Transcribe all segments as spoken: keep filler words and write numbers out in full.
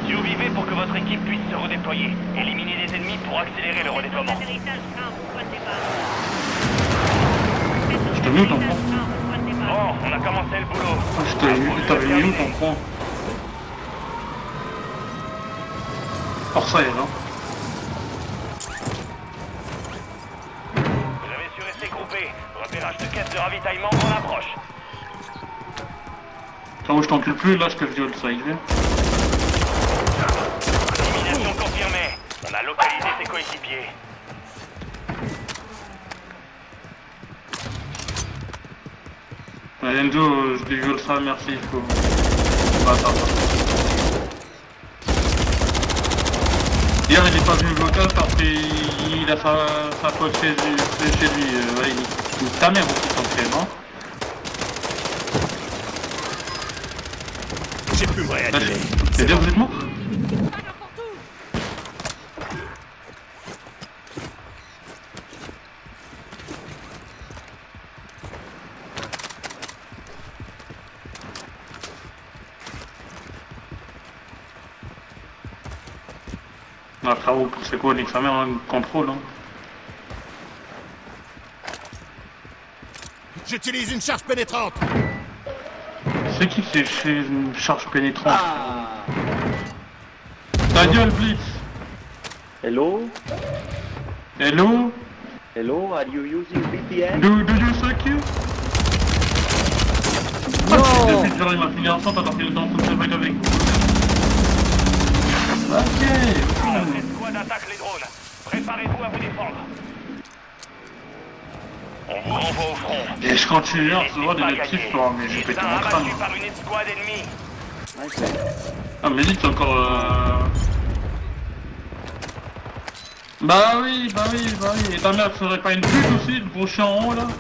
Survivez pour que votre équipe puisse se redéployer. Éliminez les ennemis pour accélérer le redéploiement. Je t'ai mis où t'en prends? Bon, on a commencé le boulot. Je t'ai t'avais mis où t'en prends? Hors ça, là. Vous avez su rester groupés. Repérage de caisse de ravitaillement en approche. Quand je t'encule plus, là je te viole, ça y est. Élimination confirmée. On a localisé ses coéquipiers. Ouais, Enzo, je déviole ça, merci, il faut... Bah, attends, attends. Hier il est pas venu local parce qu'il a sa, sa pote chez, chez lui, euh, ouais, il... ta mère aussi t'en fais, non? J'ai pu me réanimer. C'est bien, vous êtes mort? Ah frérot, c'est quoi, nique sa mère, hein, contrôle, hein. J'utilise une charge pénétrante. C'est qui c'est chez une charge pénétrante? Ah. Ta gueule, Blitz! Hello? Hello? Hello, are you using V P N? Do, do you suck you? Non! Ah, depuis que j'arrive à finir ensemble alors qu'il est en train de se battre avec vous. Ok! La escouade attaque les drones. Préparez-vous à vous défendre. On vous renvoie au front. Et je continue à recevoir des notifs quoi, mais j'ai pété mon crâne. Abattu par une escouade ennemie. Ah mais dis, t'es encore euh... Bah oui, bah oui, bah oui. Et ta mère serait pas une pute aussi, le gros chien en haut là?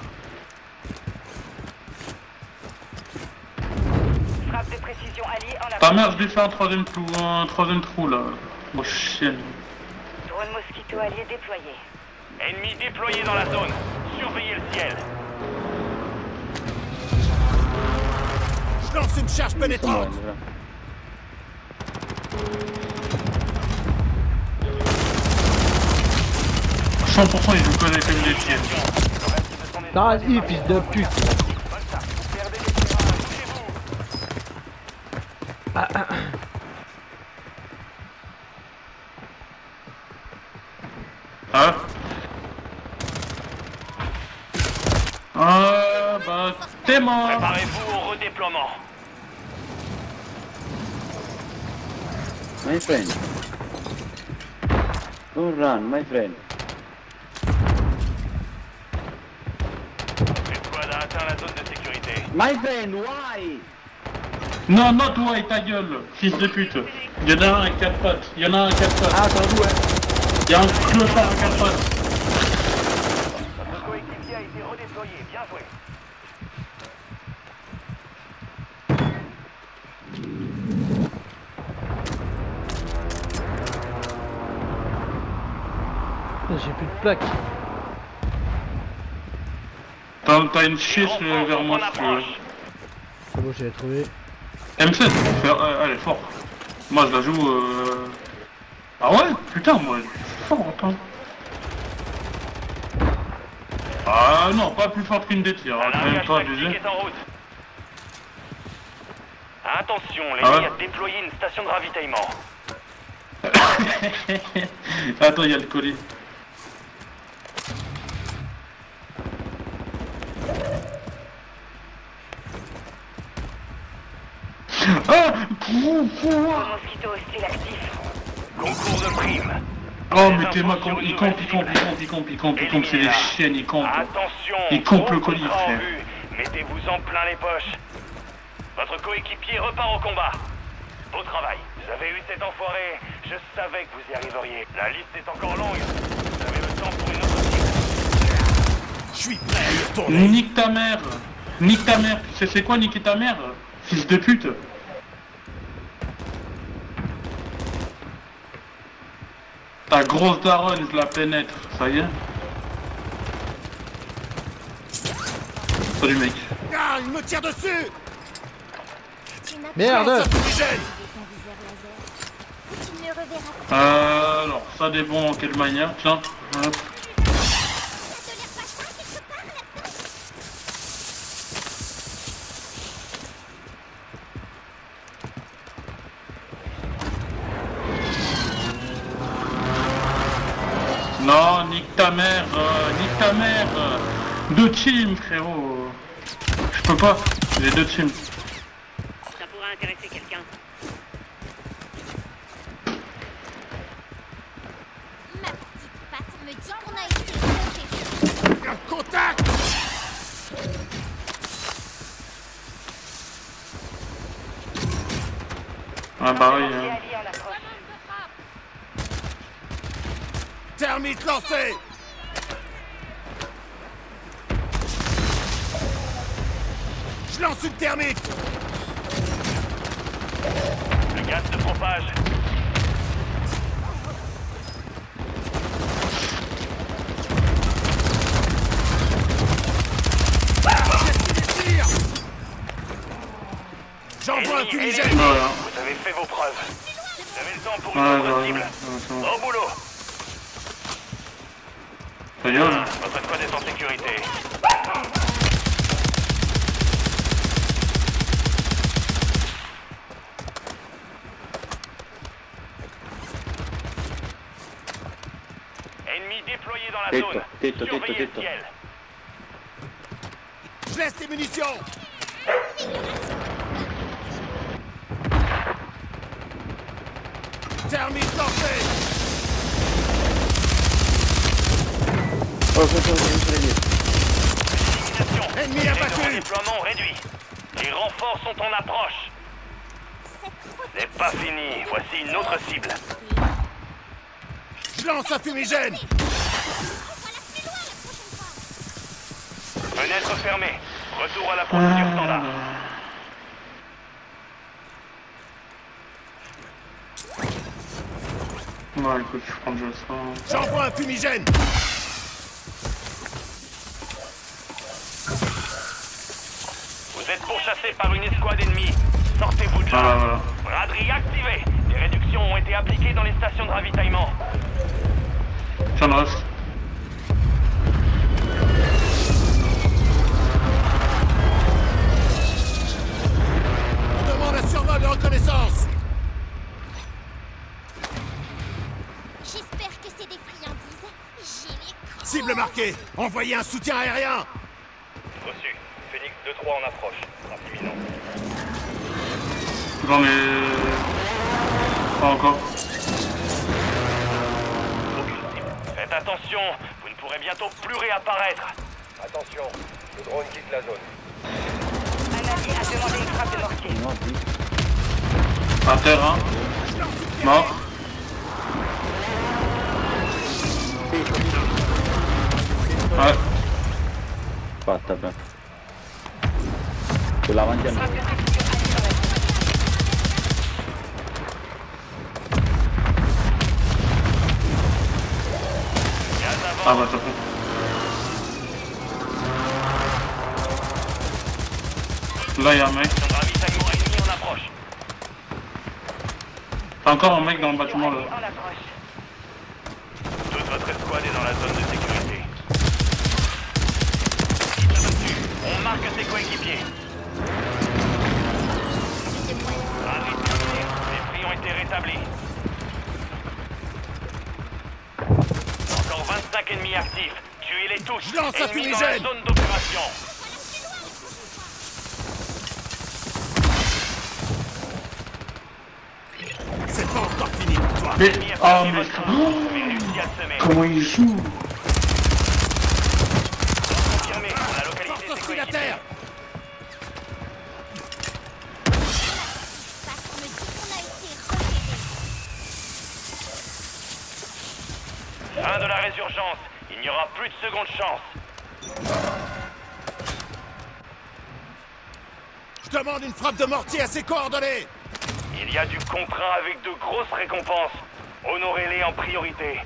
Frappe de précision alliée en Ta approche. mère, je lui fais un troisième trou, un troisième trou là. Gros chien. Drone Mosquito allié déployé. Ennemi déployé dans la zone. Surveillez le ciel. Je lance une charge pénétrante. cent pour cent il nous connaît comme des tiennes. Vas-y, fils de pute. Ah, ah. Hein? Euh, bah, t'es mort! Préparez-vous au redéploiement. My friend. Don't run, my friend. L'escouade a atteint la zone de sécurité. My friend, why? Non, non, toi et ta gueule, fils de pute. Y'en a un à quatre pattes, y'en a un à quatre pattes. Ah, t'as un ouais. Y'a un clochard à quatre pattes. Votre coéquipier a été redéployé. Bien joué. J'ai plus de plaques. T'as t'as une chiche euh, vers moi si tu veux. C'est bon, j'ai trouvé. M sept, c'est- euh, elle est forte. Moi je la joue euh... Ah ouais? Putain, moi, je suis fort, attends. Ah non, pas plus forte qu'une des tirs, Un quand même largage pas tactique abusé. est en route. Attention, Ah l'ennemi ouais? a déployé une station de ravitaillement. Attends, il y a le colis. Ah! Drone Mosquito hostile actif. Concours de primes. Oh mais t'es ma con, il campe, il campe, il campe, il campe, il campe, il campe, c'est des chiennes, il campe. Attention, Il campe le gros colis, contrat en frère. vue. Mettez-vous en plein les poches. Votre coéquipier repart au combat. Beau travail. Vous avez eu cet enfoiré. Je savais que vous y arriveriez. La liste est encore longue. Vous avez le temps pour une autre cible. Je suis prêt à y retourner. Nique ta mère! Nique ta mère! Tu sais c'est quoi niquer ta mère? Fils de pute! Ta grosse daronne, je la pénètre, ça y est? Salut mec. Ah, il me tire dessus. Merde! Ça fumigène. Tu ne le reverras pas. Euh, alors, ça dépend en quelle manière. Tiens, hop. Ça te les repasse pas quelque part là-dedans? Non, nique ta mère, euh, nique ta mère. euh. Deux teams, frérot. Je peux pas, j'ai deux teams. Ça pourra intéresser quelqu'un. Ma petite patte me dit qu'on a été bloqués. Un contact! Ah, pareil. Mortier Hein. allié en approche. Thermite lancé! Je lance une thermite! Le gaz se propage. J'envoie un Ennemi fumigène! éliminé. Voilà. Vous avez fait vos preuves. Vous avez le temps pour une Ouais, autre ouais, cible. ouais, ouais, ouais. Au boulot. Ta gueule. Votre squad est en sécurité. Ennemi déployé dans la Tetto, zone. tetto, tetto, Surveillez le tetto. ciel. Je laisse les munitions! Thermite lancé! Oh, oh, oh, oh, je l'ai dit. Élimination. Ennemi Les abattu. déploiement réduit. Les renforts sont en approche. Cette C'est pas fini. Voici une autre cible. Je lance un fumigène! Fenêtre fermée. Retour à la procédure standard. Ouais, écoute, je prends déjà ça. J'envoie un fumigène! Vous êtes pourchassé par une escouade ennemie. Sortez-vous de Voilà, là. voilà. Braderie activée. Des réductions ont été appliquées dans les stations de ravitaillement. Tiens, le reste. On demande un survol de reconnaissance! J'espère que c'est des friandises. J'ai les crocs. Cible marquée! Envoyez un soutien aérien! Reçu. Phoenix deux trois en approche. Frappe imminente. Dans les... Pas encore. Aucune cible. Faites attention. Vous ne pourrez bientôt plus réapparaître. Attention. Le drone quitte la zone. Un allié a demandé une frappe de mortier. Non, dis. À terre, hein. Mort. Ouais. Fatta bene. Quella avanti a Frappe noi. de précision alliée dans la zone. Gaz Ah avant. bah t'as fait. Là y'a un mec. Station de ravitaillement ennemi en approche. T'as encore un mec dans le bâtiment là. Allié en approche. Toute votre escouade est dans la zone de sécurité. Cible abattue. On marque ses coéquipiers. Braderie terminée. Les prix ont été rétablis. Encore vingt-cinq ennemis actifs. Tuez-les tous. Je lance un Ennemis dans la fumigène. zone d'opération. C'est pas encore fini pour toi! Mais... Ennemi a Oh frappé mais... votre camp. Vous avez réussi à le semer. Comment il joue? Confirmé. On a localisé Force ses hostile à coéquipiers. terre! Patte me dit qu'on a été repérés. Fin de la résurgence. Il n'y aura plus de seconde chance. Je demande une frappe de mortier à ses coordonnées! Il y a du contrat avec de grosses récompenses. Honorez-les en priorité.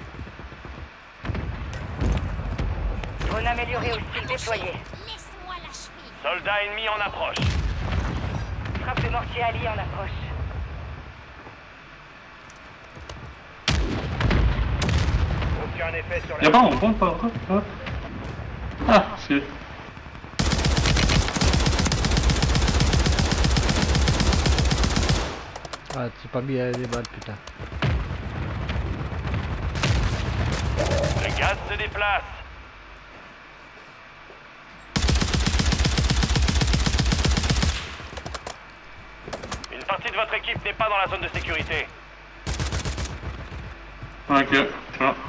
Drone amélioré hostile déployé. Laisse-moi l'achever. Soldats ennemis en approche. Frappe de mortier allié en approche. un effet sur la... Y'a pas en pompe, pas vrai? Ah, c'est... Ah, c'est pas mis à les balles, putain. Le gaz se déplace. Une partie de votre équipe n'est pas dans la zone de sécurité. Ok, tu vois.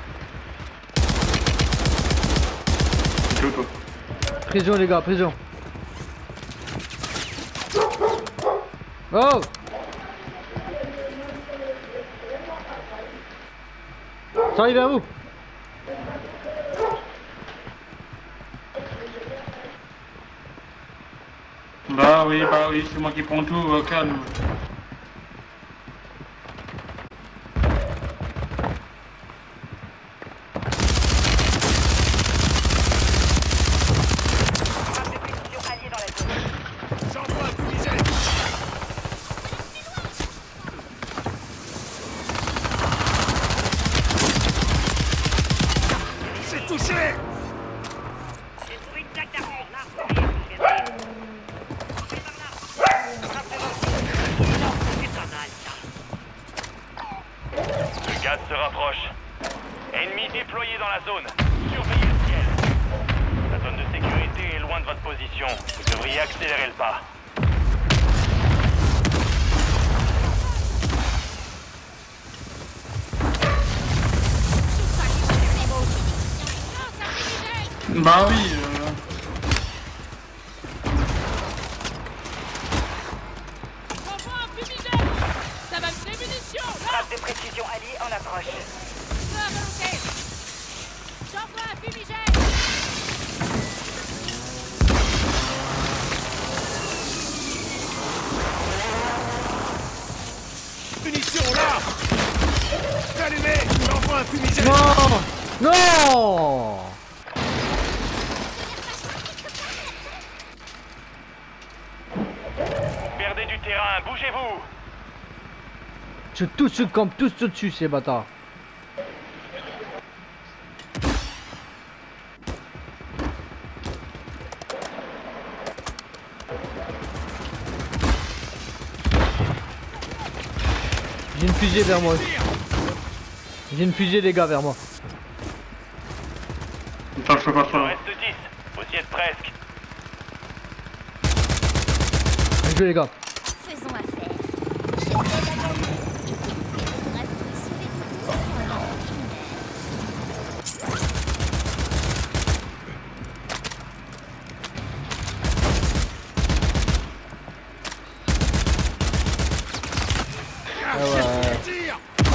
Je veux pas. Prison, les gars, prison. Oh! Ça arrive à vous. Bah oui, bah oui, c'est moi qui prends tout, euh, calme. Frappe de précision alliée dans la zone. J'envoie un fumigène. C'est touché. J'ai trouvé une plaque d'armure. Là, regardez. Frappe de mortier. Non, c'est pas mal, ça. Le gaz se rapproche. Ennemi déployé dans la zone. Surveillez le ciel. La zone de sécurité est loin de votre position. Vous devriez accélérer le pas. Bah oui, euh... J'envoie un fumigène. Ça va me des munitions. Là, Frappe de précision alliée en approche. à volonté. J'envoie un fumigène. Munitions là. C'est allumé. J'envoie un fumigène. Non! Non! Perdez du terrain, bougez-vous. Je tous se campent tous au-dessus, ces bâtards. J'ai une fusée vers moi. J'ai une fusée, les gars, vers moi. Attends, je peux pas Il en ça. reste dix. Vous y êtes presque. Bien joué, les gars. Faisons affaire. Je vais l'attendre. Et qu'il faudra vous sauver tout pendant une heure. Ah ouais. Tire.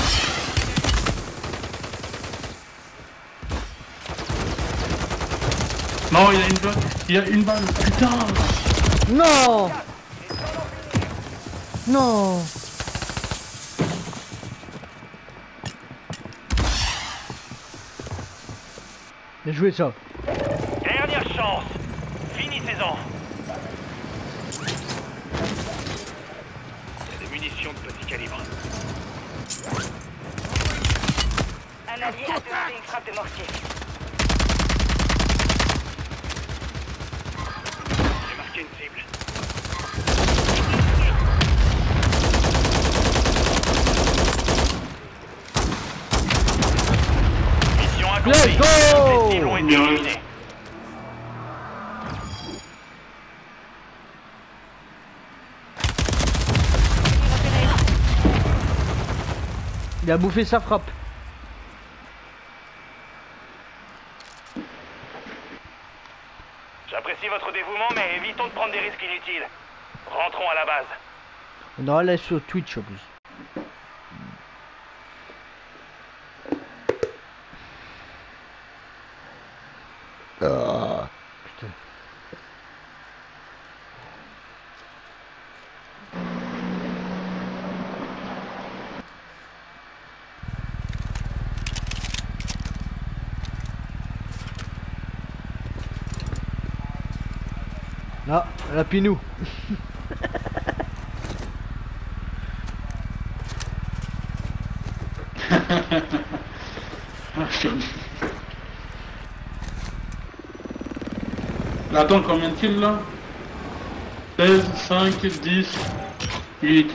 Non, il y a une balle, il y a une balle, putain. Non! Non! Bien joué, ça. Dernière chance. Finissez-en. Il y a des munitions de petit calibre. Un allié a donné une frappe de mortier. J'ai marqué une cible. Mission accomplie. Let's go! Les cibles ont été éliminées. Il a bouffé sa frappe. J'apprécie votre dévouement, mais évitons de prendre des risques inutiles. Rentrons à la base. On aura la sur Twitch en plus. Ah, putain. Ah, la pinou. Là, attends, combien de kills là? seize, cinq, dix, huit.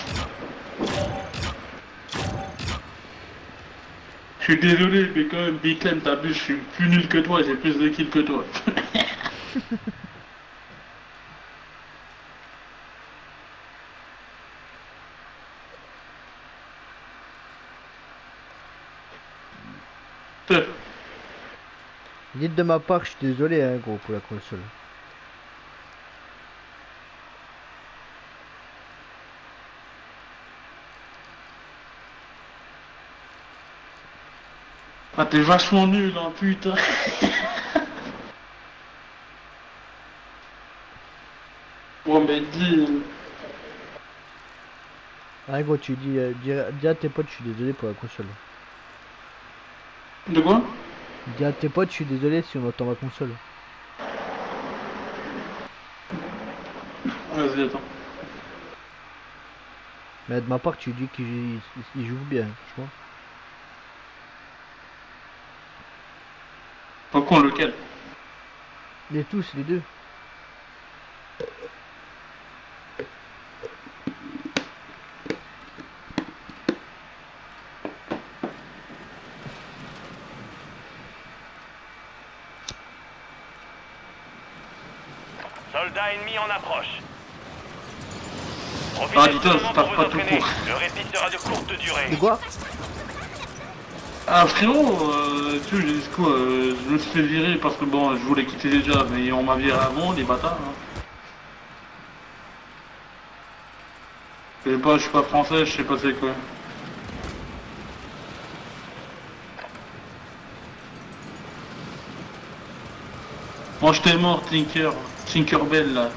Je suis désolé, mais quand même, Big Clem, t'abuses, je suis plus nul que toi, j'ai plus de kills que toi. Dites de ma part, je suis désolé, hein, gros, pour la console. Ah, t'es vachement nul, hein, putain. Bon, mais dis... Ah, gros, tu dis, euh, dis, dis à tes potes, je suis désolé pour la console. De quoi? Dis à tes potes, je suis désolé si on entend ma console. Vas-y, attends. Mais de ma part, tu dis qu'il il joue bien, franchement. Pas con, lequel? Les tous, les deux. Soldats ennemis en approche. Ah, Profitez dis-toi, seulement ça pour passe vous pas tout entraîner. court. Le répit sera de courte durée. De quoi? Ah frérot, euh, tu sais, j'ai dit quoi, euh, je me suis fait virer parce que bon, je voulais quitter déjà, mais on m'a viré avant, les bâtards. Hein. Je sais pas, je suis pas français, je sais pas c'est quoi. Moi je t'ai mort, Tinker, Tinkerbell là.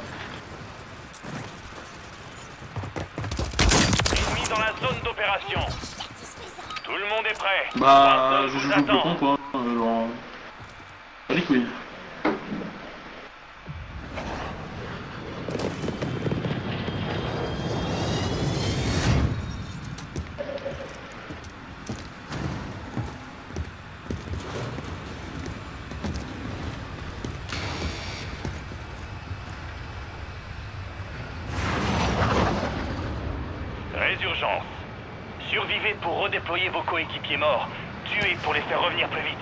Ennemis dans la zone d'opération. Tout le monde est prêt. Bah, La je zone joue vous plus attend. con quoi. Euh, genre... Allez, couille. Résurgence. Survivez pour redéployer vos coéquipiers morts. Tuez pour les faire revenir plus vite.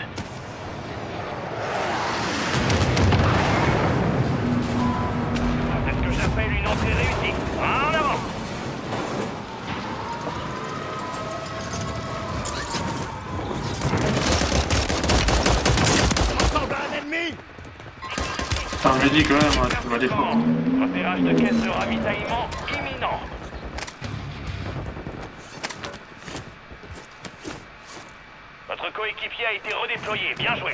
C'est ce que j'appelle une entrée réussie. En avant! Ensemble à un ennemi! Putain, je dis quand même, hein, tu vas défendre. Repérage de caisse de ravitaillement imminent. Votre coéquipier a été redéployé. Bien joué.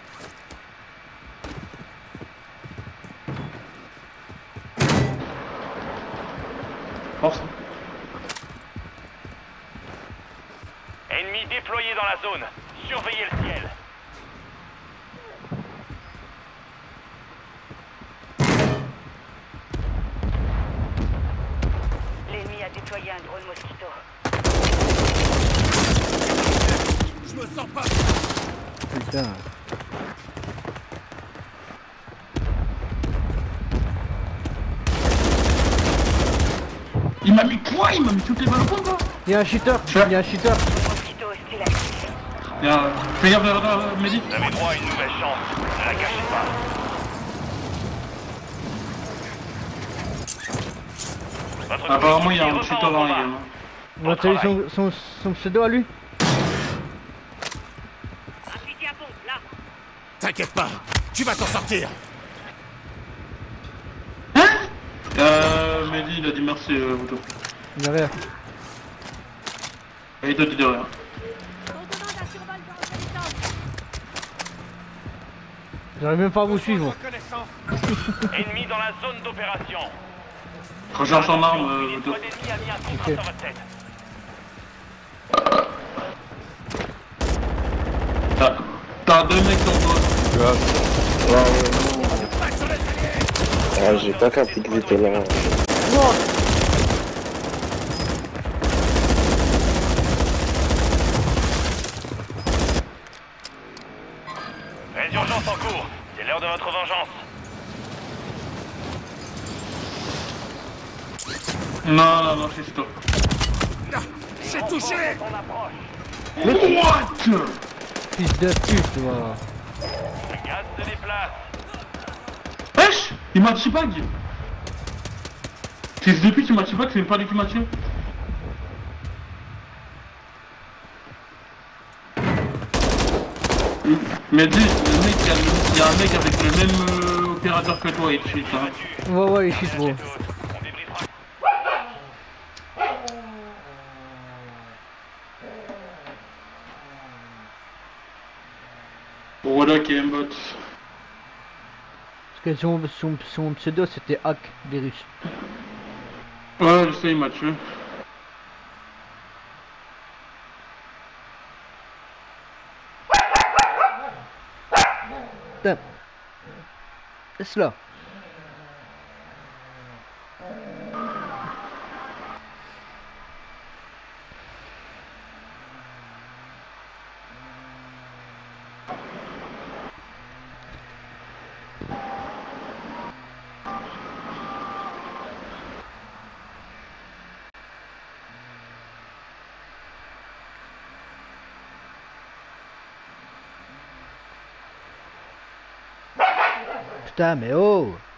Force. Ennemi déployé dans la zone. Surveillez le ciel. L'ennemi a déployé un drone mosquito. Je me sens pas... Putain. Il m'a mis quoi? Il m'a mis toutes les balles au fond quoi. Il y a un cheater, il y a un cheater. Mosquito hostile actif. Y'a... Fais gaffe vers là, Mehdi. Vous avez droit à une nouvelle chance. Ne la gâchez pas. Votre Apparemment, il y a un coéquipier cheater repart dans au les combat. games. On a trouvé son, son, son pseudo à lui. Un fusil à pompe, là. T'inquiète pas, tu vas t'en sortir. Euh, Mehdi, il a dit merci, euh, Vuto. Il y a rien. Et il te dit de rien. On demande un survol dans le territoire. J'arrive même pas à vous suivre. Reconnaissance. Ennemi dans la zone d'opération. Recharge son arme, euh, Une Vuto. escouade ennemie a mis un contrat Ok. sur votre tête. T'as... T'as deux mecs sur toi. Pas sur les alliés. Ah, j'ai pas capté qu'ils étaient là. Non, non, non, c'est stop. J'ai touché. On approche. Mais what? Fils de pute, moi. Le gaz se déplace. Wesh, il m'a tué pas, Guy. C'est depuis que tu m'as tué pas que c'est même pas lui qui m'a tué. Mais dis, le mec, il y a, le- il y a un mec avec le même euh, opérateur que toi, il cheat, hein. Ouais, ouais, il chute, gros. On débriefera. Voilà qui est un bot. Parce que son, son, son pseudo c'était Hack Virus. Ouais, je sais, il m'a tué. Putain. Laisse-la. Putain, mais oh!